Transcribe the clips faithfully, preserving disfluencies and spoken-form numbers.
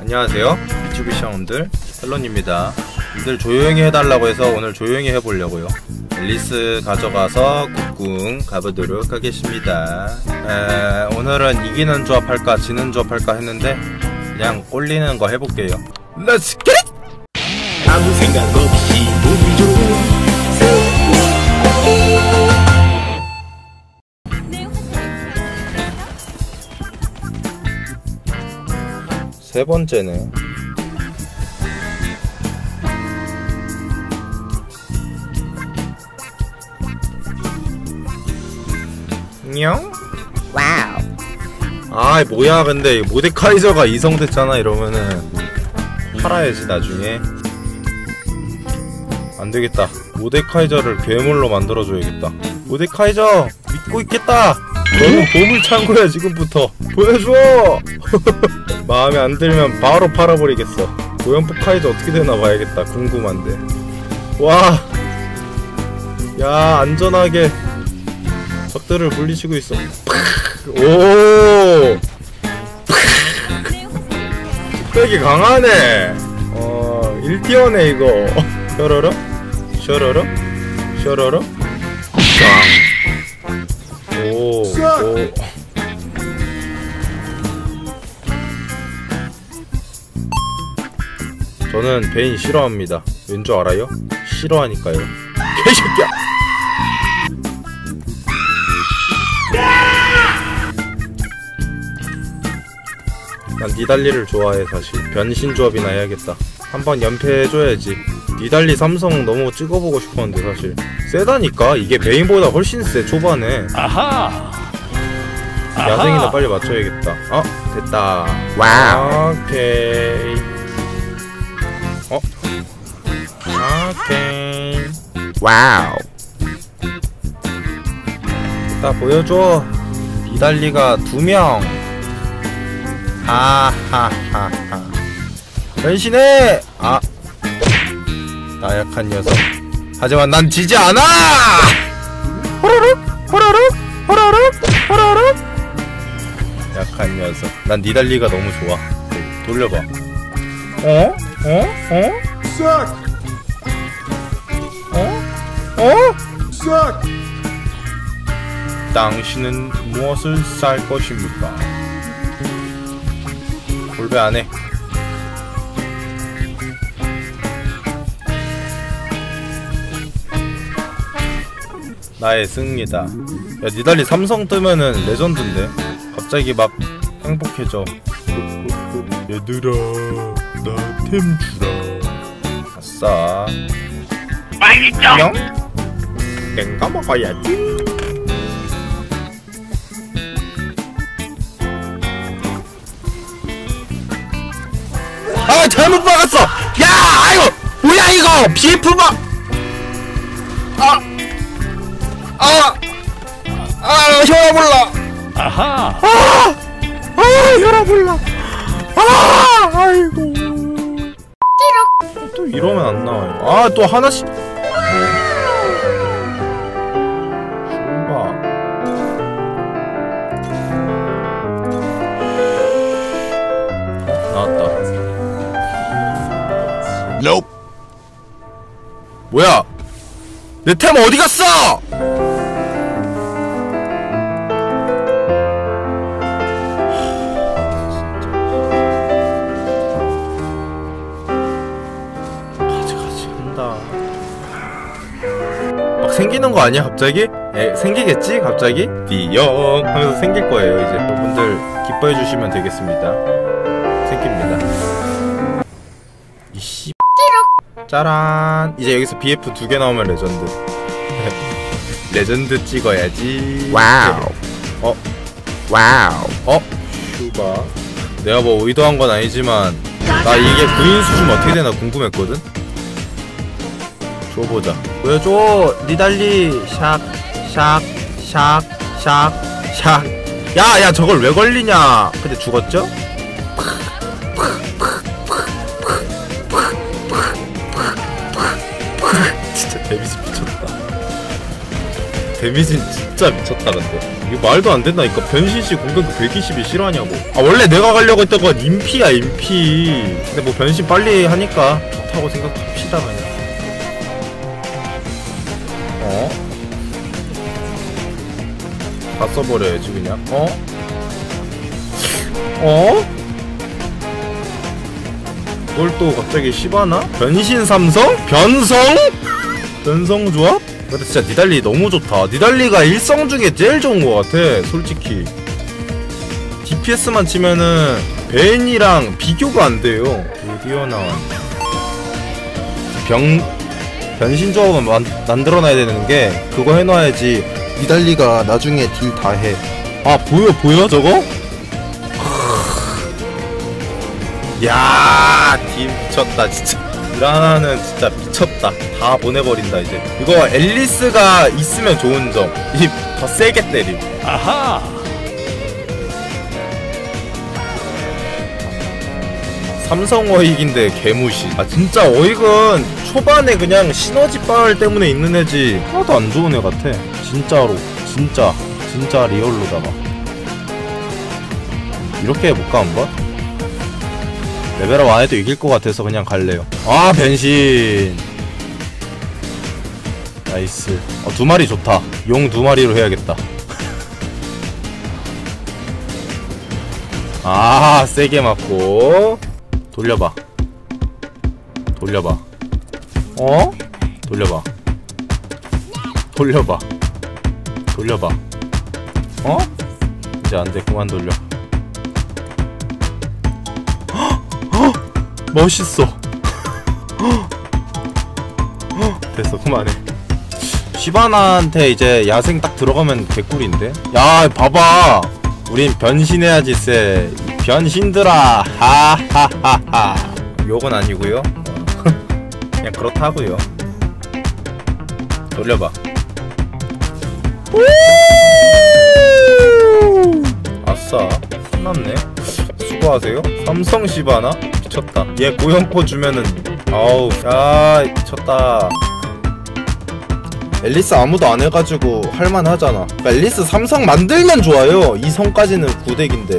안녕하세요 유튜브 시청자분들, 헬론입니다. 님들 조용히 해달라고 해서 오늘 조용히 해보려고요. 앨리스 가져가서 국궁 가보도록 하겠습니다. 에, 오늘은 이기는 조합 할까 지는 조합 할까 했는데 그냥 꼴리는 거 해볼게요. Let's get it! 아무 생각 없이 우리 좋은 세 번째네. 냥? 와우. 아 뭐야, 근데 모데카이저가 이성됐잖아. 이러면은 팔아야지 나중에. 안되겠다, 모데카이저를 괴물로 만들어줘야겠다. 모데카이저 믿고 있겠다. 너는 보물 창고야 지금부터. 보여줘. 마음에 안 들면 바로 팔아버리겠어. 고연포 카이저 어떻게 되나 봐야겠다. 궁금한데. 와, 야, 안전하게 적들을 물리치고 있어. 오, 뚝배기 강하네. 어, 일 티어네 이거. 셔러러 셔러러 셔러러 짱. 오, 오. 저는 베인 싫어합니다. 왠 줄 알아요? 싫어하니까요. 개새끼야! 난 니달리를 좋아해. 사실 변신 조합이나 해야겠다. 한번 연패해줘야지. 니달리 삼성 너무 찍어보고 싶었는데 사실 세다니까. 이게 베인보다 훨씬 세 초반에. 아하. 야생이나 빨리 맞춰야겠다. 어? 됐다. 와우. 오케이. 어? 오케이. 와우. 나 보여줘. 니달리가 두 명. 하하하하. 변신해. 아, 나약한 녀석. 하지만 난 지지 않아. 호로록 호로록 호로록 호로록. 약한 녀석. 난 니달리가 너무 좋아. 돌려봐. 어? 어? 어? 싹! 어? 어? 싹! 당신은 무엇을 쌀 것입니까? 골배 안 해. 나의 승리다. 야, 니달리 삼성 뜨면은 레전드인데. 갑자기 막 행복해져. 얘들아, 나 템 주라. 아싸. 빨리 좀! 냉가 먹어야지. 아, 잘못 박았어! 야, 아이고! 뭐야 이거! 비에프 박! 아! 아! 아, 혈압 올라! 아하. 아! 아, 혈압 올라! 아! 아이고. 또 이러면 안 나와요. 아, 또 하나씩. 슈바. 나왔다. Nope. 뭐야? 내 템 어디 갔어? 가지가지 한다. 막 생기는 거 아니야 갑자기? 에, 생기겠지 갑자기? 띠용 하면서 생길 거예요. 이제 여러분들 기뻐해 주시면 되겠습니다. 생깁니다. 이씨. 짜란. 이제 여기서 비에프 두 개 나오면 레전드. 레전드 찍어야지. 와우. 어? 와우. 어? 슈바. 내가 뭐 의도한 건 아니지만 나 이게 구인 수준 어떻게 되나 궁금했거든? 줘보자. 보여줘. 니달리. 샥 샥 샥 샥 샥. 야, 야, 저걸 왜 걸리냐. 근데 죽었죠? 진짜 데미지 미쳤다. 데미지 진짜 미쳤다. 근데 이거 말도 안 된다니까. 변신시 공격 백이십이 싫어하냐고. 아 원래 내가 가려고 했던 건 인피야 인피. 근데 뭐 변신 빨리 하니까 좋다고 생각합시다 그냥. 어? 다 써버려야지 그냥. 어? 어? 그걸 또 갑자기 시바나? 변신 삼성? 변성? 변성 조합? 근데 진짜 니달리 너무 좋다. 니달리가 일성 중에 제일 좋은 것 같아 솔직히. 디피에스만 치면은 벤이랑 비교가 안 돼요. 드디어 나왔네. 병... 변신 조합은 만, 만들어놔야 되는 게 그거 해놔야지 니달리가 나중에 딜 다 해. 아 보여 보여 저거? 야, 딜 미쳤다 진짜. 이라나는 진짜 미쳤다. 다 보내버린다 이제. 이거 앨리스가 있으면 좋은 점, 이 더 세게 때림. 아하. 삼성 어익인데 개무시. 아 진짜 어익은 초반에 그냥 시너지 빨 때문에 있는 애지 하나도 안 좋은 애 같아 진짜로. 진짜 진짜 리얼로다가 이렇게 해볼까 한번? 레벨업 안 해도 이길 것 같아서 그냥 갈래요. 아 변신 나이스. 어, 두 마리 좋다. 용 두 마리로 해야겠다. 아 세게 맞고. 돌려봐 돌려봐. 어? 돌려봐 돌려봐 돌려봐. 어? 이제 안돼. 그만 돌려. 멋있어. 됐어 그만해. 시바나한테 이제 야생 딱 들어가면 개꿀인데. 야 봐봐 우린 변신해야지 쎄. 변신들아 하하하하. 욕은 아니고요. 그냥 그렇다고요. 돌려봐. 아싸 끝났네. 수고하세요. 삼성 시바나 미쳤다. 얘 고연포 주면은 아우 야 미쳤다. 앨리스 아무도 안 해가지고 할만하잖아. 그러니까 앨리스 삼성 만들면 좋아요. 이 성까지는 구덱인데.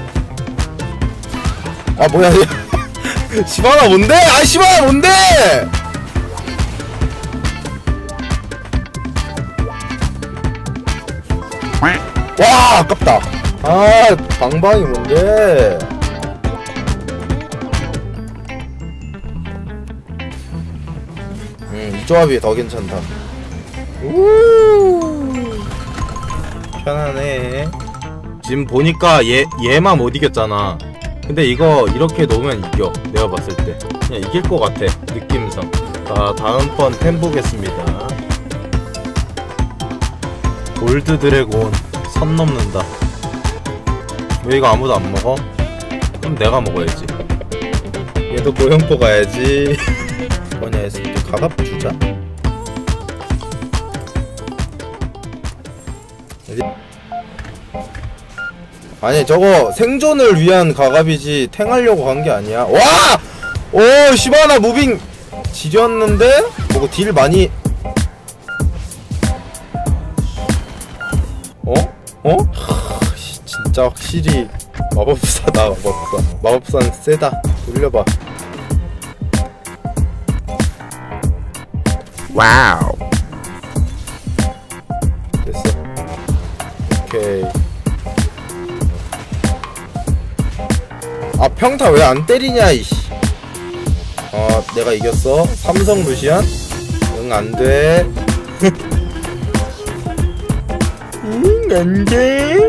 아 뭐야 시바나 뭔데? 아 시바나 뭔데? 와 아깝다. 아 방방이 뭔데? 음 이 조합이 더 괜찮다. 우 편하네. 지금 보니까 얘 얘만 못 이겼잖아. 근데 이거 이렇게 놓으면 이겨. 내가 봤을 때 그냥 이길 것 같아 느낌상. 자 다음 번 템 보겠습니다. 골드 드래곤 선 넘는다. 왜 이거 아무도 안 먹어? 그럼 내가 먹어야지. 얘도 고형포 가야지. 뭐냐 해서 또 가갑 주자. 아니 저거 생존을 위한 가갑이지 탱하려고 간 게 아니야. 와! 오 시바나 무빙 지렸는데? 뭐고 딜 많이. 어? 어? 하, 진짜 확실히 마법사다. 마법사 마법사는 세다. 돌려봐. 와우. 됐어. 오케이. 아 평타 왜 안 때리냐 이씨. 어 내가 이겼어. 삼성 루시안? 응 안돼. 응 안돼.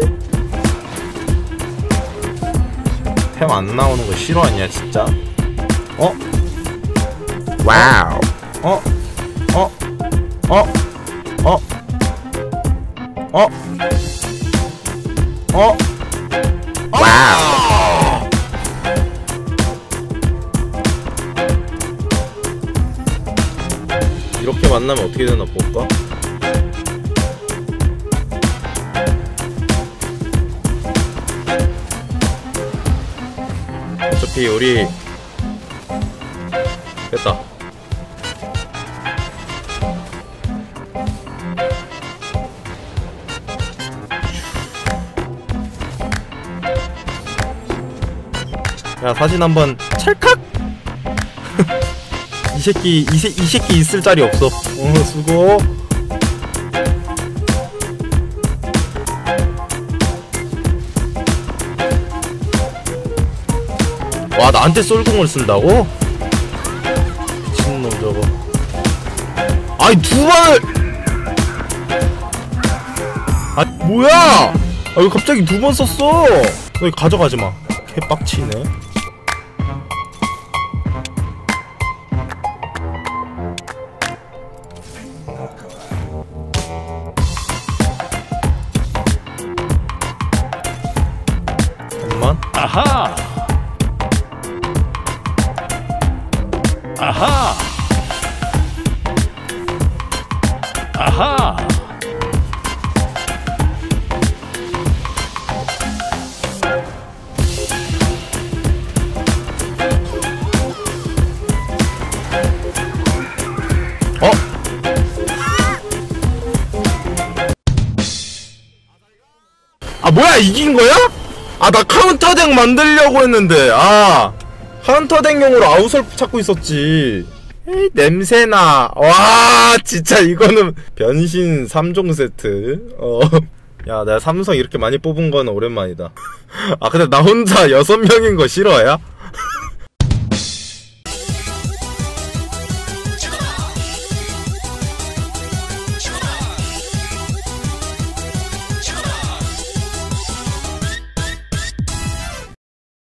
템 안 나오는 거 싫어하냐 진짜. 어? 와우. 어? 어? 어? 어? 어? 어? 와우. 이렇게 만나면 어떻게 되나 볼까? 어차피 우리 됐다. 야 사진 한번 찰칵. 이 새끼 이, 새, 이 새끼 있을 자리 없어. 어 수고. 와 나한테 쏠궁을 쓴다고? 미친놈 저거. 아이 두 발. 아 뭐야? 아 왜 갑자기 두 번 썼어? 너 이거 가져가지 마. 개빡치네. 잠깐만. 아하 아하 아하 어? 아 뭐야 이긴 거야? 아 나 카운터덱 만들려고 했는데 아 카운터덱용으로 아웃솔 찾고 있었지. 에이 냄새나. 와 진짜 이거는 변신 삼 종 세트. 어. 야 내가 삼성 이렇게 많이 뽑은 건 오랜만이다. 아 근데 나 혼자 여섯 명인 거 싫어야?